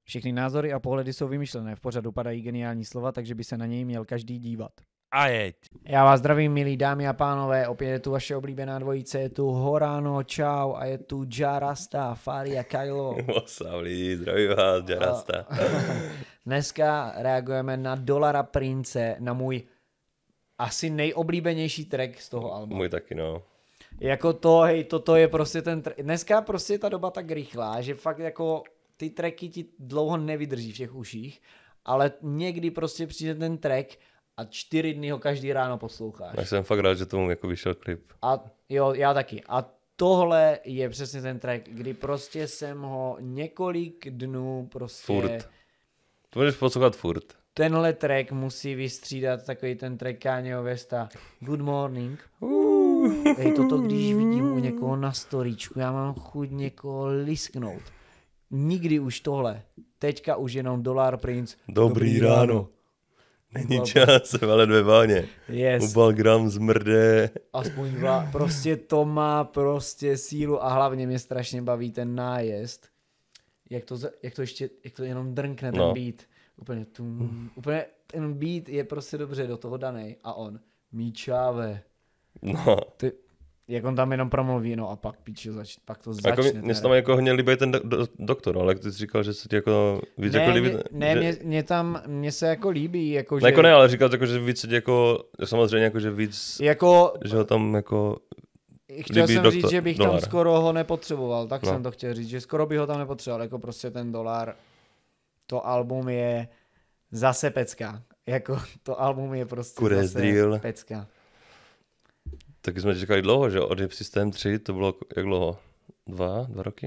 Všechny názory a pohledy jsou vymyšlené, v pořadu padají geniální slova, takže by se na něj měl každý dívat. A jeď. Já vás zdravím, milí dámy a pánové, opět je tu vaše oblíbená dvojice, je tu Horano, čau, a je tu Jarasta, Fari a Kylo. Osavlí, zdravím vás, Jarasta. Dneska reagujeme na Dolara Prince, na můj asi nejoblíbenější track z toho alba. Můj taky, no. Jako to, hej, toto je prostě ten dneska prostě je ta doba tak rychlá, že fakt jako ty tracky ti dlouho nevydrží v těch uších, ale někdy prostě přijde ten track a 4 dny ho každý ráno posloucháš. Já jsem fakt rád, že tomu jako vyšel klip. A jo, já taky. A tohle je přesně ten track, kdy prostě jsem ho několik dnů prostě... Furt. To můžeš poslouchat furt. Tenhle track musí vystřídat takový ten track Kanyeho Westa. Good morning. Hej, toto když vidím u někoho na storíčku, já mám chuť někoho lisknout. Nikdy už tohle. Teďka už jenom Dolar Prince. Dobrý ráno. Není čas, ale ve váně. Yes. Ubal gram zmrde. Aspoň prostě to má prostě sílu a hlavně mě strašně baví ten nájezd. Jak to jenom drnkne ten beat. Úplně ten beat je prostě dobře do toho danej a on míčáve. No. Jak on tam jenom promluví, no a pak pak to začne. Jako mě se tam jako hodně líbí ten doktor, ale jak ty jsi říkal, že se ti jako víc ne, jako líbí. Mně se jako líbí, jako že... Jako ne, ale říkal jako, že víc se ti jako, samozřejmě jako, že víc, jako... že ho tam jako chtěl jsem říct, že bych Dolar. tam skoro ho nepotřeboval, tak jsem to chtěl říct, že skoro bych ho tam nepotřeboval, jako prostě ten Dolar, to album je zase pecka, jako to album je prostě zase pecka. Taky jsme čekali dlouho, že od Hip System 3 to bylo jak dlouho? 2 roky?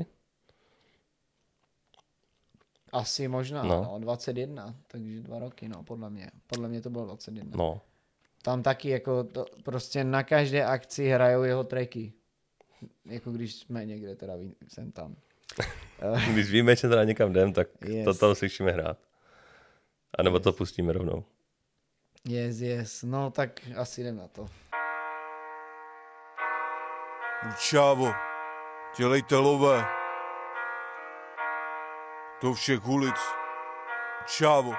Asi možná, no 21, takže 2 roky, no podle mě to bylo 21. No. Tam taky jako to, prostě na každé akci hrajou jeho tracky, jako když jsme někde teda jsem tam. Když víme, že teda někam jdem, tak to tam slyšíme hrát. A nebo to pustíme rovnou. Yes, no tak asi jdem na to. Čávo, dělejte lové. Do všech ulic. Čávo.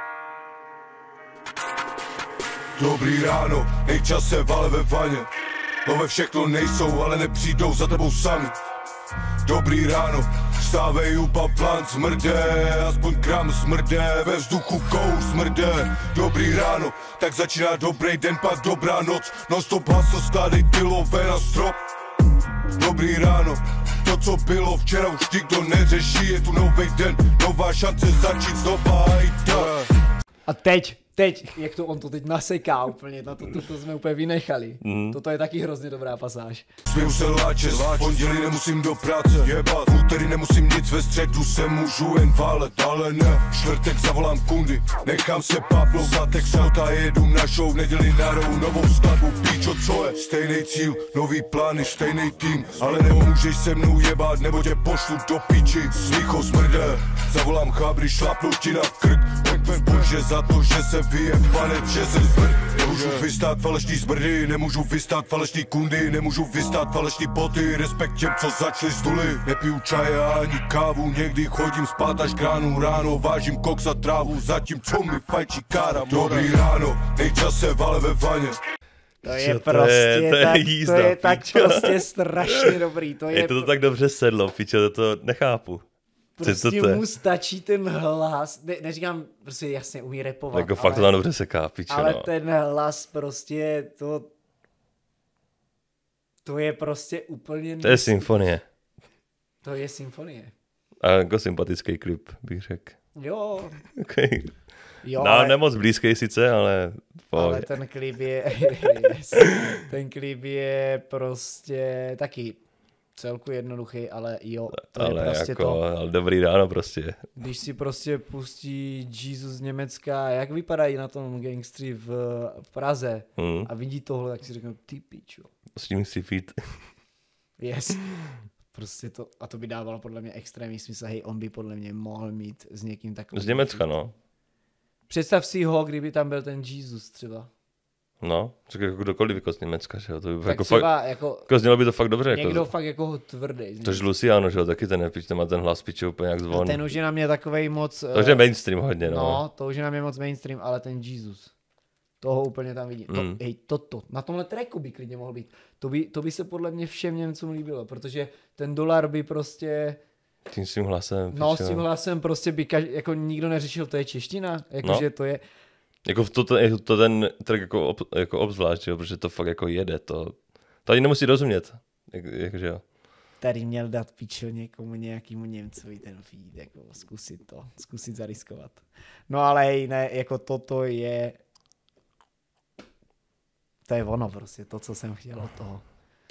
Dobrý ráno, nejčas se vale ve vaně. Lové všechno nejsou, ale nepřijdou za tebou sami. Dobrý ráno, vstávej upa plán smrde, aspoň gram smrde, ve vzduchu kous smrde. Dobrý ráno, tak začíná dobrý den, pak dobrá noc, non stop haso, skládej ty lové na strop. Dobrý ráno, to co bylo včera už nikdo neřeší, je tu nový den, nová šance začít znova a teď, jak to on to teď naseká úplně, na to jsme úplně vynechali. Toto je taky hrozně dobrá pasáž. Směju se láčet, pondělí nemusím do práce, jebat, v úterý nemusím nic, ve středu se můžu jen válet, ale ne, čtvrtek zavolám kundy, nechám se pápnout, zátek salta, jedu na show, v neděli narou novou skladbu, píčo, co je, stejný cíl, nový plány, stejný tým, ale nemůžeš se mnou jebat, nebo tě pošlu do píči, slicho smrde, zavolám chábry, šlapnu ti na krk, že za to, že se vyjebanet, že se zmrt. Nemůžu vystát falešný zmrdy, nemůžu vystát falešný kundy, nemůžu vystát falešný poty, respekt těm, co začali z nuly. Nepiju čaje ani kávu, někdy chodím spát až k ránu, ráno vážím koks a trávu, zatímco mi fajčí kára. Dobrý ráno, nejčas se vale ve vaně. To je prostě to je tak prostě strašně dobrý. Je to tak dobře sedlo, pičo, to nechápu. Prostě mu stačí ten hlas, neříkám, prostě jasně umí rapovat, jako fakt to tam dobře seká, pičo, ale ten hlas prostě, to je prostě úplně... To je symfonie. To je symfonie. A jako sympatický klip, bych řekl. Jo. Okay. Jo, no, ale... nemoc blízký sice, ale... Ale ten klip je... ten klip je prostě taky... celku jednoduchý, ale jo, to ale je prostě jako, to. Ale dobrý ráno prostě. Když si prostě pustí Jesus z Německa, jak vypadají na tom gangstři v Praze a vidí tohle, tak si řeknou, ty pičo. S tím si fit. Yes. Prostě to, a to by dávalo podle mě extrémní smysl, hej, on by podle mě mohl mít s někým takovým. Z Německa, no. Představ si ho, kdyby tam byl ten Jesus třeba. No, tak jako kdokoliv jako z Německa, že jo, to by Tak jako třeba fakt, jako jako znělo by to fakt dobře, někdo jako, fakt jako tvrdý. tož Luciano, že jo, taky ten má ten hlas piče úplně jak zvon. Ten už je na mě takovej moc... To je mainstream hodně, no. No, to už je na mě moc mainstream, ale ten Jesus. Toho úplně tam vidím. Toto. Na tomhle tracku by klidně mohl být. To by se podle mě všem Němcům líbilo, protože ten Dolar by prostě... Tím svým hlasem. No, s tím hlasem prostě by jako nikdo neřešil, to je čeština, jakože No. to je... Jako to ten track jako obzvlášť, jo, protože to fakt jako jede, to ani nemusí rozumět, jakože jo. Tady měl dát pičo někomu, nějakému Němcovi ten feed, jako zkusit zariskovat. No ale hej, ne, jako toto je... To je ono prostě, to, co jsem chtěl od toho.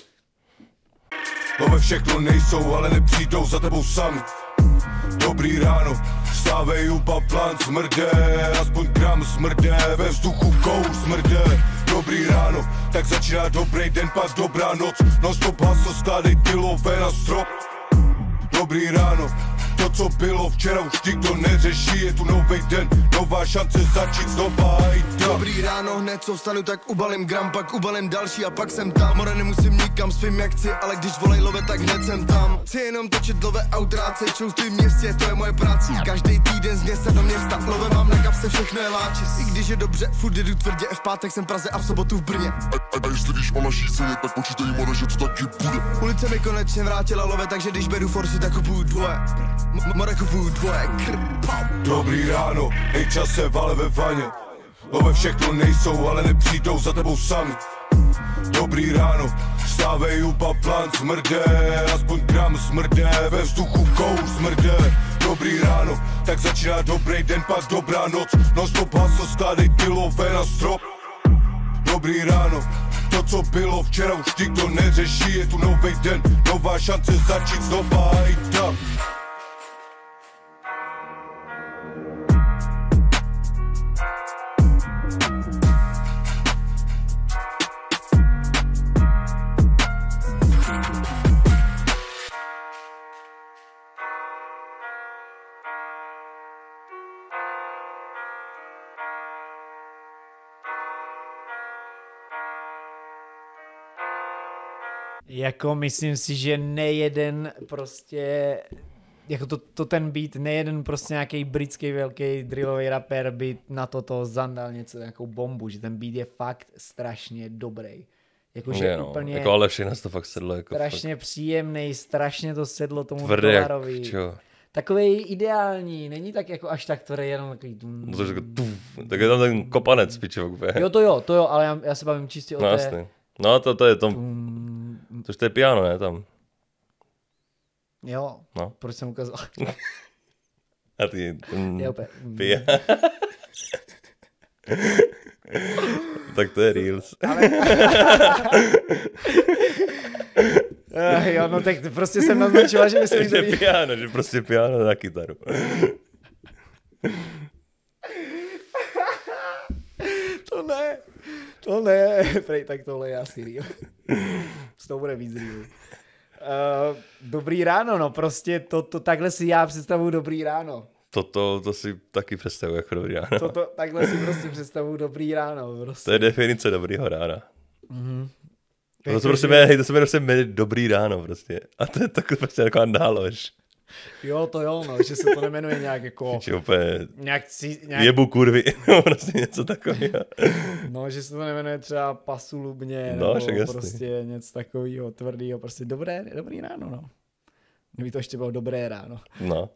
Nové všechno nejsou, ale nepřijdou za tebou sami. Dobrý ráno, stávej upa plán smrde, aspoň gram smrde, ve vzduchu kous smrde. Dobrý ráno, tak začíná dobrý den, pak dobrá noc, no stop haso, skládej tylové na strop. Dobrý ráno, to co bylo včera už nikdo neřeší, je tu novej den, nová šance začít znova a jít dál. Dobrý ráno, hned co vstanu, tak ubalím gram, pak ubalím další a pak jsem tam. More nemusím nikam, svým jak chci, ale když volej love, tak hned jsem tam. Chci jenom točit love, autráce, čou v tvým městě, to je moje práce. Každý týden z města do města, love mám na kapse, všechno je láčis. I když je dobře, furt jedu tvrdě, v pátek jsem v Praze a v sobotu v Brně. A jestli víš o naší ceně, tak počítej more, že to taky bude. Ulice mi konečně vrátila love, takže když beru forsy, tak kupuju dvoje. More kupuju dvoje. Dobrý ráno, nejčas se vale ve vaně. Love všechno nejsou, ale nepřijdou za tebou sami. Dobrý ráno, stávej upa plán smrde, aspoň gram smrde, ve vzduchu kous smrde. Dobrý ráno, tak začíná dobrý den, pak dobrá noc, no stop haso, skládej tylové na strop. Dobrý ráno, to co bylo včera už nikdo neřeší, je tu novej den, nová šance začít znova a jít dál. Jako myslím si, že nejeden prostě, jako to ten beat, nejeden prostě nějaký britský velký drillový rapper by na toto zandal něco, nějakou bombu, že ten beat je fakt strašně dobrý. Jakože úplně... Jako ale všechno to fakt sedlo. Jako strašně fakt... příjemný, strašně to sedlo tomu tvrdý Dolarovi. jak Takovej ideální, není tak jako až tak tvrdý, jenom takový... No to je jako tak je tam ten kopanec, pičo. Jo, to jo, ale já se bavím čistě o té... Jasný. No to je to... To je piano, ne, tam. Jo, no. Proč jsem ukázal? A ty... Je opět. Tak to je Reels. Jo, no tak prostě jsem naznačila, že myslím, že prostě piano na kytaru. To ne, prej, tak tohle je asi Reel. To bude víc Reel. Dobrý ráno, no prostě to takhle si já představuju dobrý ráno. To si taky představuji jako dobrý ráno. Takhle si prostě představuju dobrý ráno. Prostě. To je definice dobrýho rána. Mm-hmm. To se prostě jmenuje dobrý ráno prostě. A to je takový prostě taková nálož. Jo, no, že se to nemenuje nějak jako... Nějak jebu kurvy, nebo prostě něco takového. No, že se to nemenuje třeba pasulubně, no, nebo prostě něco takového tvrdého, prostě dobrý ráno, no. Kdyby to ještě bylo dobré ráno. No.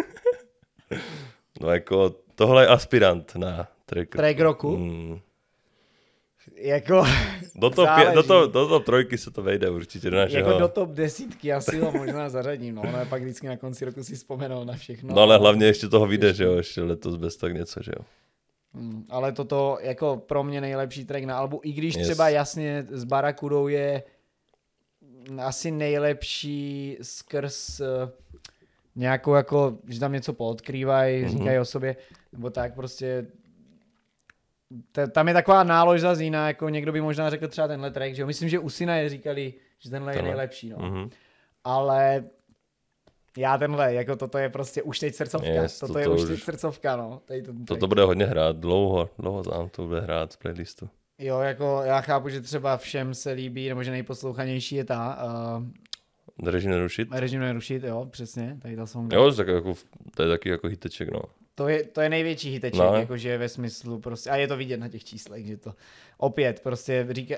No jako, tohle je aspirant na track roku. Jako... Do top trojky se to vejde určitě do našeho. Jako do top 10 asi ho možná zařadím, no, ale pak vždycky na konci roku si vzpomenul na všechno. No ale hlavně ještě toho vyjde, že jo, ještě letos bez tak něco, že jo. Ale toto jako pro mě nejlepší track na albu, i když třeba jasně s Barakudou je asi nejlepší skrz nějakou jako, že tam něco poodkrývají, říkají o sobě, nebo tak prostě... Tam je taková nálož zase jiná, jako někdo by možná řekl třeba tenhle track, že jo? Myslím, že u Syna je říkali, že tenhle je nejlepší, no. Mm-hmm. Ale já tenhle, jako toto je prostě už teď srdcovka, toto je už teď srdcovka, no. Toto bude hodně hrát, dlouho tam to bude hrát z playlistu. Jo, jako já chápu, že třeba všem se líbí, nebo že nejposlouchanější je ta Režim nerušit? Režim nerušit, jo, přesně, tady ta songa. Jo, tak jako, to je taky jako hiteček, no. To je největší hiteček, No. jakože ve smyslu prostě, a je to vidět na těch číslech, že to opět prostě říká,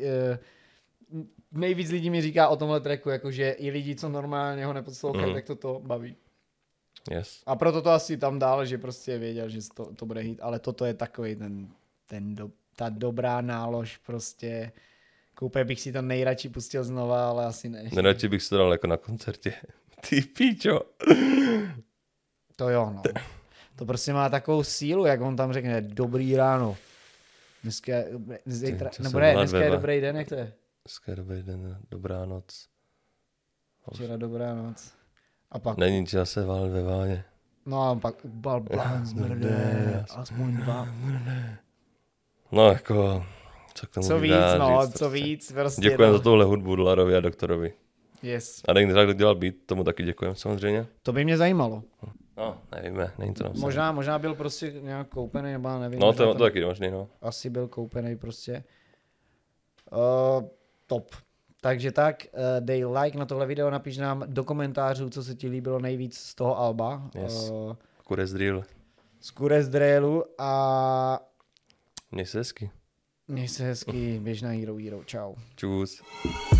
nejvíc lidí mi říká o tomhle tracku, jakože i lidi, co normálně ho neposlouchají, tak to baví. Yes. A proto to asi tam dál, že prostě věděl, že to bude hit, ale toto je takový ta dobrá nálož prostě. Koupě bych si to nejradši pustil znova, ale asi ne. Nejradši bych se to dal jako na koncertě. Ty píčo. To jo, no. To prostě má takovou sílu, jak on tam řekne, dobrý ráno. Dneska je dobrý den, jak to je? Dneska je dobrý den, dobrá noc. Včera dobrá noc. A pak... Není čas se válet ve váně. No a pak ubal plán zmrde, aspoň 2. No jako... Co víc, no, co víc. Prostě děkujeme za tohle hudbu Dlarovi a Doktorovi. Yes. A někdo tak dělal beat, tomu taky děkujeme samozřejmě. To by mě zajímalo. No, nevíme, není to napsané. Možná byl prostě nějak koupený, nebo nevím. No, to taky možný, no. Asi byl koupený prostě. Top. Takže tak, dej like na tohle video, napiš nám do komentářů, co se ti líbilo nejvíc z toho alba. Yes. Kures Drill. Z Kures Drillu a... Měj se hezky. Měj se hezky, běž na Hero Hero, čau. Čus.